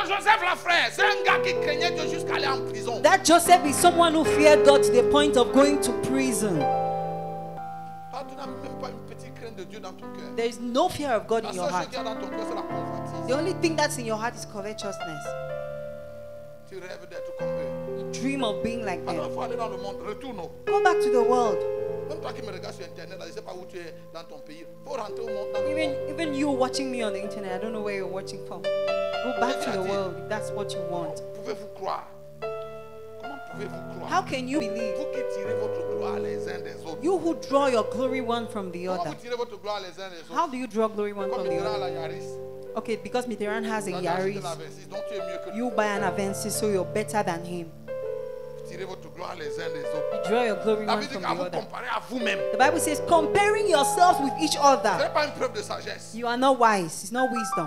Donc Joseph la frère, c'est un gars qui craignait Dieu jusqu'à aller en prison. That Joseph is someone who feared God to the point of going to prison. Toi, tu n'as même pas une petite crainte de Dieu dans ton cœur. There is no fear of God La in your seule chose heart. qu'il y a dans ton cœur, c'est la convoitise. The only thing that's in your heart is covetousness. Tu rêves d'être comme eux. You dream of being like Alors, them. il faut aller dans le monde. Retourne. Go back to the world. Même toi qui me regardes sur Internet, là, je ne sais pas où tu es dans ton pays. Il faut rentrer au monde. Dans le monde. Even you watching me on the internet, I don't know where you're watching from. Go back to the world if that's what you want. Pouvez-vous croire? Comment pouvez-vous croire? How can you believe? Vous qui tirez votre gloire les uns des autres. You who draw your glory one from the Comment other. vous tirez votre gloire les uns des autres? How do you draw glory one Comme from the Mitterrand other? la Yaris. Okay, because Mitterrand has a Toi, tu as acheté Yaris, la V6, donc tu es mieux que lui. you buy an Avensis, so you're better than him. Vous tirez votre gloire les uns des autres. You draw your glory La one Bible dit from qu'à the vous other. comparer à vous-même. The Bible says, comparing yourselves with each Ce other, n'est pas une preuve de sagesse. you are not wise. It's not wisdom.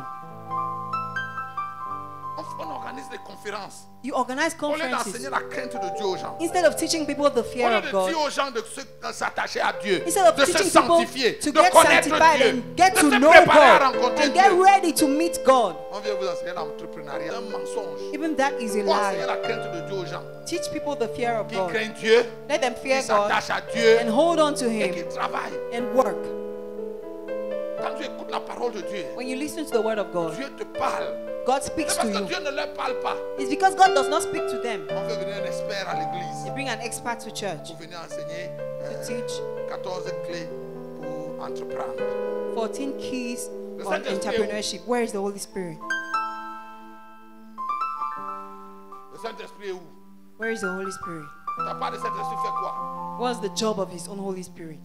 On organise des conférences. You organize Au lieu conferences. d'enseigner la crainte de Dieu aux gens. Instead of teaching people the Au fear lieu of de God, dire aux gens de s'attacher à Dieu, instead of de se teaching people sanctifier, to de get connaître sanctified Dieu, and get de to se know préparer à God rencontrer and get Dieu. ready to meet God, On vient vous enseigner l'entrepreneuriat, un mensonge. even that is a Pour enseigner lie. la crainte de Dieu aux gens Teach people the fear of qui God. craignent Dieu, Let them qui fear God s'attachent à Dieu and hold on to et Him qui travaillent. and work. Quand tu écoutes la parole de Dieu, When you listen to the word of God, Dieu te parle. God C'est speaks parce to que you. Dieu ne leur parle pas. It's because God does not speak to them. On fait venir un expert à l'église They bring an expert to church pour venir enseigner to teach 14 clés pour entreprendre. 14 keys Le on Saint-Esprit entrepreneurship. Where is the Holy Spirit? Le Saint-Esprit est où? Where is the Holy Spirit? Ta part de Saint-Esprit fait quoi? What's the job of His own Holy Spirit?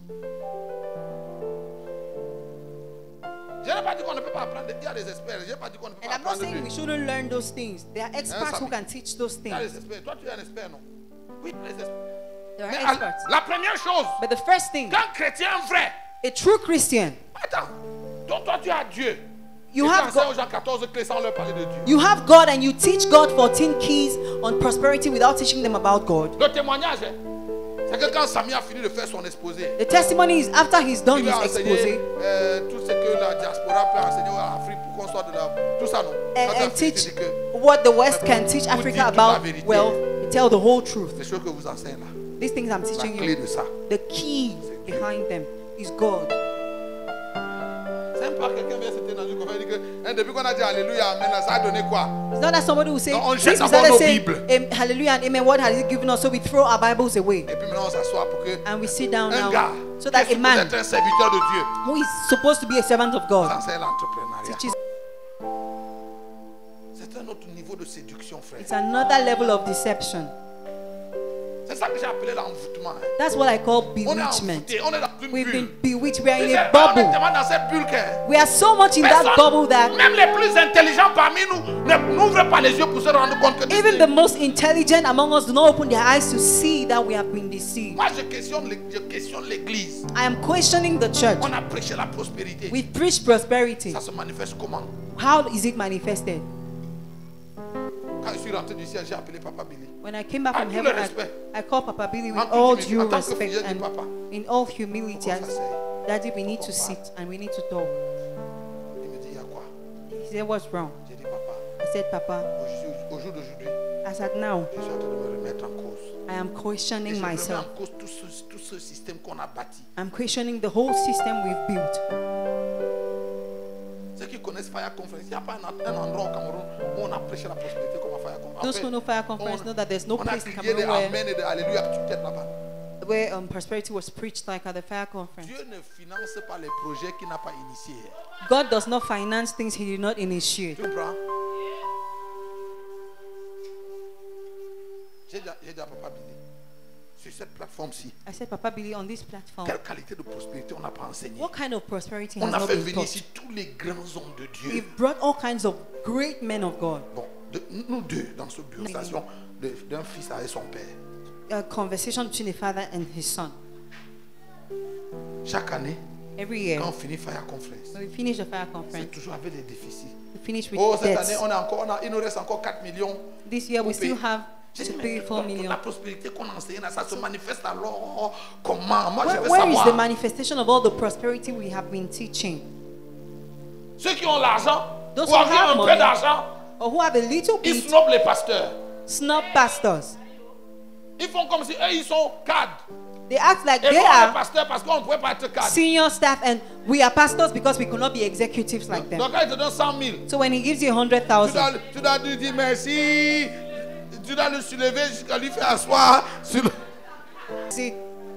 Je n'ai pas dit qu'on ne peut pas apprendre. Il y a des experts. Je n'ai pas dit qu'on ne peut And pas I'm not apprendre saying we d'eux. shouldn't learn those things. There are experts who can teach those Il y a des things. experts. Toi, tu es un expert, non? Oui, les experts. There Mais are experts. la première chose, But the first thing, qu'un chrétien vrai, a true Christian, attends, donc toi tu as Dieu. You Et tu have enseignes God. aux gens 14 clés sans leur parler de Dieu. You have God and you teach God 14 keys on prosperity without teaching them about God. Le témoignage, hein, c'est que quand Samy a fini de faire son exposé, The testimony is after he's done il his a enseigné expose tout ce que la diaspora peut enseigner à l'Afrique pour qu'on soit de la... Tout ça, non? Quand tu as and fini, tu teach dis que what the West can teach Vous Africa dites toute la about vérité. wealth. You tell the whole truth. les choses que vous enseignez là, These things I'm la teaching clé you, de ça. the key behind them is God. C'est même pas quelqu'un vient se tenir dans une conférence et dit que hein, depuis qu'on a dit Alléluia, Amen, là, ça a donné quoi? It's not that somebody will say, Non, on "Since jette we d'abord started nos saying, Bibles. hallelujah and amen, what has He given us? So we throw our Bibles away Et puis maintenant on s'assoit pour que and we sit down un now gars so qui est that a supposé man être un serviteur de Dieu who is supposed to be a servant of God enseigne l'entrepreneuriat. teaches. C'est un autre niveau de séduction, frère. It's another level of deception. C'est ça que j'ai appelé l'envoûtement. Hein. That's what I call On est bewitchment. envoûté, on est dans une We've been bulle. bewitched. We are Tu in sais, a on est bubble. tellement dans cette bulle que We are so much in that bubble that même les plus intelligents parmi nous n'ouvrent pas les yeux pour se rendre compte que even the most intelligent among us do not open their eyes to see that we have been deceived. moi je questionne l'église. I am questioning the church. On a prêché la prospérité. We preach prosperity. Ça se manifeste comment? How is it manifested? Quand je suis rentré du ciel, j'ai appelé Papa Billy. When I came back from Avec tout heaven, le respect. I call Papa Billy with En toute all humilité, due en tant que respect fille, j'ai dit, and Papa, in all humility. on va s'asseoir. Daddy, we need to sit and we need to talk. Il me dit, il y a quoi? He said, what's wrong? J'ai dit, Papa, I said, Papa, au jour d'aujourd'hui, I said, now je suis en train de me remettre en cause. I am Et questioning je remets myself. en cause tout ce système qu'on a bâti. I'm questioning the whole system we've built. Ceux qui connaissent Fire Conference, il n'y a pas un endroit au Cameroun où on a prêché la prospérité comme à Fire Conference. Those who know Fire Conference know that there's no on a place in crié des Cameroun Amen et des Alléluia que tu têtes là-bas. where prosperity was preached like at the Fire Conference. Dieu ne finance pas les projets qu'il n'a pas initiés. God does not finance things He did not initiate. Tu comprends? J'ai dit à Papa Billy, sur cette plateforme-ci, I said, Papa Billy, on this platform, quelle qualité de prospérité on n'a pas enseigné? what kind of prosperity On has a not fait been venir taught? ici tous les grands hommes de Dieu. We've brought all kinds of great men of God. Bon, nous deux dans ce bureau, station d'un fils avec son père. A conversation between a father and his son. Chaque année, Every year, quand on finit Fire Conference, when we finish the Fire c'est Conference, toujours avec des déficits. we finish with Oh, cette debts. année, il nous reste encore 4 millions. This year, we pour payer. still have J'ai to dit, pay mais 4 million. la prospérité qu'on a enseignée, là, ça se manifeste alors comment? Moi, je veux Where is the savoir. manifestation of all the prosperity we have been teaching? Ceux qui ont l'argent, Those ou who avoir have un peu money, d'argent, or who have a little Ils bit, snobent les pasteurs. snob pastors. Ils font comme si eux, ils sont cadres. They act like Et they nous, on est are pasteurs parce qu'on ne pouvait pas être cadre. senior staff and we are pastors because we cannot be executives like them. Donc, quand il te donne 100 000, So when he gives you tu 100,000, dois lui dire merci. Tu dois le soulever jusqu'à lui faire asseoir. see,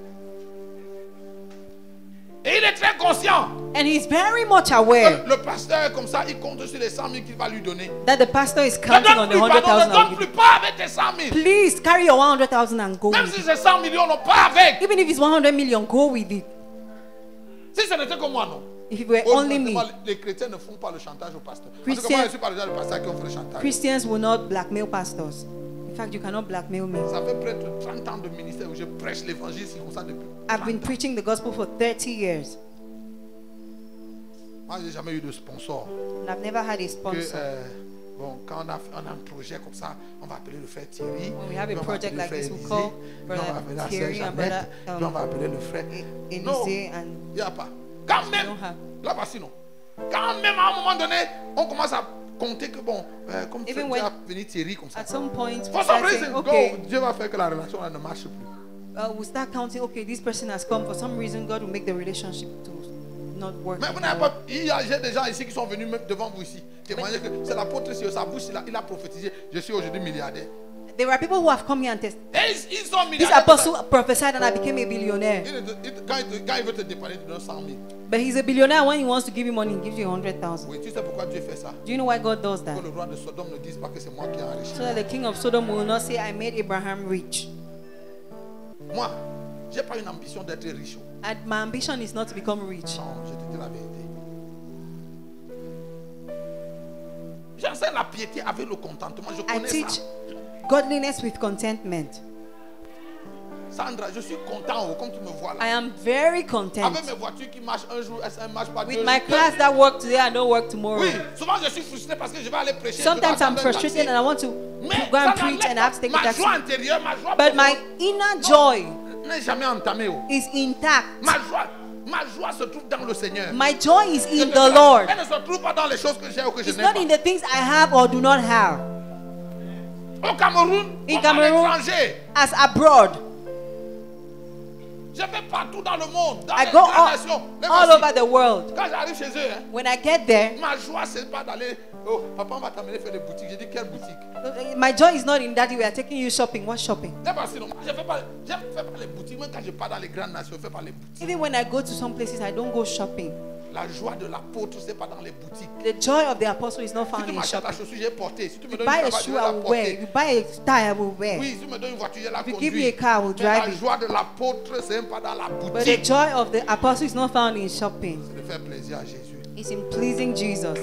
Et il est très conscient. and he's very much aware Le pasteur, comme ça, il compte sur les 100 000 qu'il va lui donner. that the pastor is Ne counting on donne the plus, pardon, 100,000. ne donne plus pas avec tes 100 000. Please carry your 100,000 and go Même with si it. c'est 100 millions, non, pas avec. Even if it's 100 million, go with it. Si ce n'était que moi, non. If it were only me, Les chrétiens ne font pas le chantage au pasteur. Parce que Christian- moi, je ne suis pas le genre de pasteur qui ont fait le chantage. Christians will not blackmail pastors. In fact, you cannot blackmail me. Ça fait près de 30 ans de ministère où je prêche l'évangile comme ça depuis. I've been 30 ans. preaching the gospel for 30 years. Moi, j'ai jamais eu de sponsor. And I've never had a Que, sponsor. bon, quand on a un projet comme ça, on va appeler le frère Thierry. When we have a puis on va project appeler like le this, frère we'll Élisée, call puis on va Brother appeler la Thierry sœur and Jeannette, Brother, puis on va appeler le frère. Non, Élisée and il n'y a pas. Quand même, don't have. là voici non. Quand même à un moment donné, on commence à compter que bon, comme Even Dieu when- va venir Thierry comme ça. At some point, For we some start reason, saying, God, okay, Dieu va faire que la relation là ne marche plus. we'll start counting, okay, this person has come. For some reason, God will make the relationship to not work. Mais vous n'avez pas. J'ai des gens ici qui sont venus même devant vous ici témoigner que c'est l'apôtre sur sa bouche, il a prophétisé. Je suis aujourd'hui milliardaire. There are people who have come here and tested. Et ils sont This milliardaires. apostle prophesied and I became a billionaire. Quand il veut te dépanner, il te donne 100 000. But he's a billionaire. When he wants to give you money, he gives you 100,000. Oui, tu sais pourquoi Dieu fait ça? Do you know why God does that? Que le roi de Sodome ne dise pas que c'est moi qui ai enrichi. So that the king of Sodom will not say, I made Abraham rich. Moi, j'ai pas une ambition d'être riche. And my ambition is not to become rich. Non, je te dis la vérité. J'enseigne la piété avec le contentement. Je I connais teach ça. godliness with contentment. Sandra, je suis content comme tu me vois là. I am very content. Avec mes voitures qui marchent un jour, elles ne marchent pas deux With jours. my cars that work today and don't work tomorrow. Oui, souvent je suis frustré parce que je vais aller prêcher. Sometimes I'm frustrated and I want to Mais go and ça preach and I have to take a ma taxi. joie intérieure, ma joie But my inner joy n'est jamais entamée. Oh. is intact. Ma joie se trouve dans le Seigneur. My joy is Je in te the dis, Lord. Elle ne se trouve pas dans les choses que j'ai ou que je It's n'ai not pas. in the things I have or do not have. Au Cameroun, In comme à Cameroon, l'étranger, as abroad. je vais partout dans le monde, dans I les go grandes nations. Mais all voici, over the world. quand j'arrive chez eux, hein, When I get there, ma joie, c'est pas d'aller. Oh, papa, on va t'amener faire des boutiques. J'ai dit, quelle boutique? my joy is not in that we are taking you shopping. What shopping? C'est pas sinon. Je ne fais pas les boutiques. Même quand je pars dans les grandes nations, je ne fais pas les boutiques. Even when I go to some places, I don't go shopping. La joie de l'apôtre, ce n'est pas dans les boutiques. The joy of the apostle is not Si found tu in m'achètes la shopping. chaussure, j'ai porté. Si tu me You donnes buy une a cravate, je shoe, vais I la will wear. porter. You buy a tie, I will wear. Oui, si tu me donnes une voiture, je la If you give me a conduis. car, I will Mais la drive it. joie de l'apôtre, ce n'est pas dans la But the boutique. joy of the apostle is not found in shopping. C'est de faire plaisir à Jésus. It's in pleasing Jesus.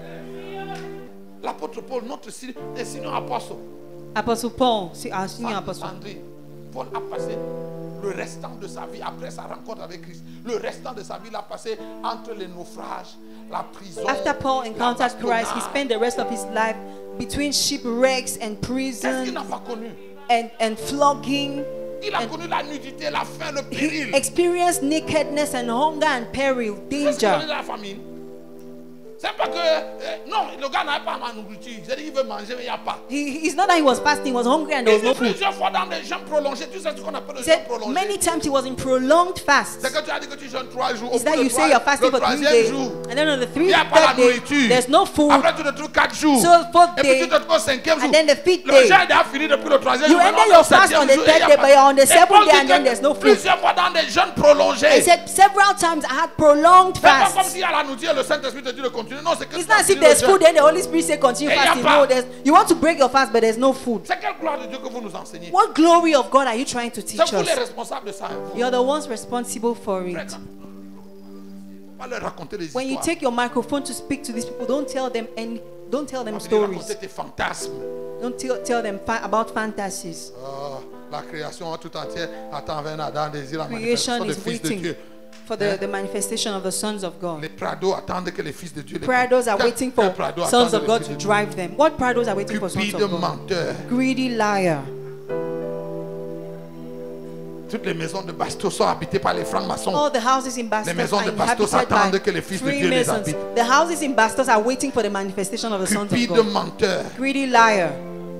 L'apôtre Paul, notre sinon apôtre. Apostle Paul, see, our senior apostle. André, Paul a passé le restant de sa vie, après sa rencontre avec Christ, le restant de sa vie, il a passé entre les naufrages, la prison. After Paul encountered la Christ, he bastonnade. spent the rest of his life between shipwrecks and Qu'est-ce qu'il prison n'a pas connu? and flogging. Il a connu la nudité, la faim, le He péril. experienced nakedness and hunger and peril, Qu'est-ce qu'il a danger. connu dans la famine? C'est pas que. Non, le gars n'a pas ma nourriture. C'est-à-dire qu'il veut manger, mais il n'y a pas. It's not that he was fasting, he was hungry and there Il was no dit food. plusieurs fois dans des jeûnes prolongés. Tu sais ce qu'on appelle le He jeûne said prolongé? many times he was in prolonged fast. C'est que tu as dit que tu jeûnes 3 jours. Au Is bout that de you say you're fasting le for 3 troisième days, jour, and then on the il n'y a pas la third day, nourriture. there's no food. Après, tu te trouves 4 jours. So, fourth Et puis day, tu te trouves au 5e jour. and then the fifth Le day. jeûne a fini depuis le 3e You jour. ended maintenant, your le fast 7e on the jour, et il y third a day, pas- but you're on the Et seventh Paul day dit and then que there's no food. plusieurs fois dans des jeûnes prolongés. He said several times I had prolonged C'est pas comme fasts. s'il y a la nourriture et le Saint-Esprit te dit de continuer. Non, c'est que It's tu not as if continues there's le food, jeûne. then the Holy Spirit say continue Et y a fasting. pas. No, you want to break your fast, but there's no food. C'est quelle gloire de Dieu que vous nous enseignez? What glory of God are you trying to teach C'est vous les us? responsables de ça. Hein, vous. You're the ones responsible for it. On va leur raconter des When you histoires. take your microphone to speak to these people, don't tell them On va venir stories. raconter tes fantasmes. Don't tell them about fantasies. Ah, la création tout entière attend vers Adam, désire la Creation manifestation des is fils de waiting Dieu. for the manifestation of the sons of God. Les prados attendent que les fils de Dieu les Prados are Quel- waiting quel for prado sons attendent of les God fils to de Dieu? drive them. What prados are waiting for sons Cupide of God? menteur. Greedy liar. Toutes les maisons de Bastos sont habitées par les francs-maçons. All the houses in Bastos Les maisons de are Bastos inhabited attendent que by les fils de Dieu les Freemasons. habitent. The houses in Bastos are waiting for the manifestation of the sons of Cupide God. menteur. Greedy liar.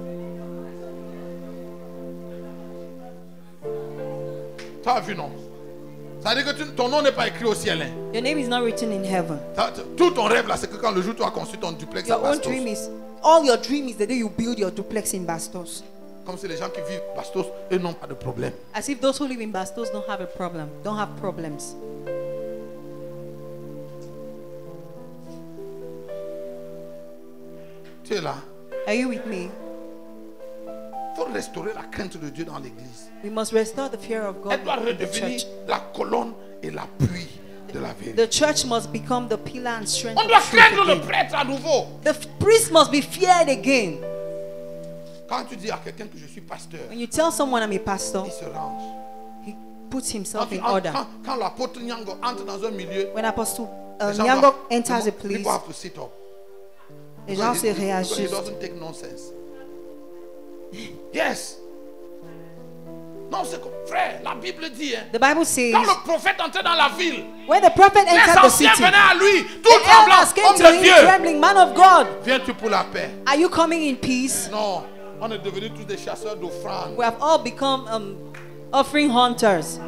Tu as vu, non? Ça veut dire que ton nom n'est pas écrit au ciel. Hein? Your name is not written in heaven. Tout ton rêve là, c'est que quand le jour tu as construit ton duplex à Your own Bastos. dream is, all your dream is the day you build your duplex in Bastos. Comme si les gens qui vivent Bastos, eux n'ont pas de problème. As if those who live in Bastos don't have a problem, don't have problems. Tu es là. Are you with me? Il faut restaurer la crainte de Dieu dans l'église. We must restore the fear of God Elle doit in the redevenir church. la colonne et l'appui de la vérité. The church must become the pillar and strength On of doit truth craindre le again. prêtre à nouveau. The priest must be feared again. Quand tu dis à quelqu'un que je suis pasteur, When you tell someone I'm a pastor, il se range. he puts himself in Quand, order. quand l'apôtre Nyango entre dans un milieu, When Apostle les gens Nyango doivent- enters a people place, have to sit up. les gens se Because he réagissent. doesn't take nonsense. Yes. Non, c'est comme frère, la Bible dit, hein, The Bible says, quand le prophète entrait dans la ville, when the prophet les entered the anciens city, venaient à lui, tout the tremblant, elders came homme to de him Dieu. trembling, man of God, Viens-tu pour la paix? are you coming in peace? Non, on est devenus tous des chasseurs d'offrandes. We have all become offering hunters.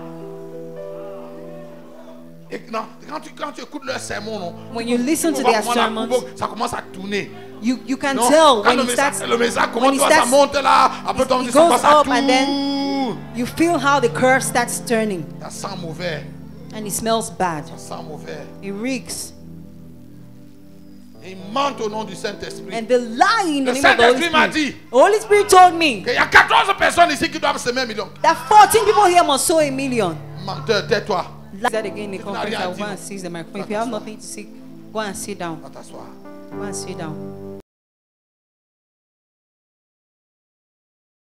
Et non, quand tu écoutes leur sermon, non, When you listen to tu vois their comment la sermons, courbe, ça commence à tourner. you can Non, tell quand when le he message, starts, le message when commence, he toi, ça starts, monte là, après toi, it ça goes commence à up and then tourner. you feel how the curve starts turning Ça sent mauvais, and it smells bad. ça sent mauvais. It reeks. Et ils mentent au nom du Saint-Esprit. And they lie in the Le name of the Holy Saint-Esprit m'a Spirit. dit The Holy Spirit told me qu'il y a 14 personnes ici qui doivent semer 1 million. that 14 people here must sow a million. Menteur, tais-toi. Like that again in the Tu n'as conference, rien I will dit, go non? and seize the microphone. If you have nothing to say, go and sit down. Va t'asseoir. Go and sit down.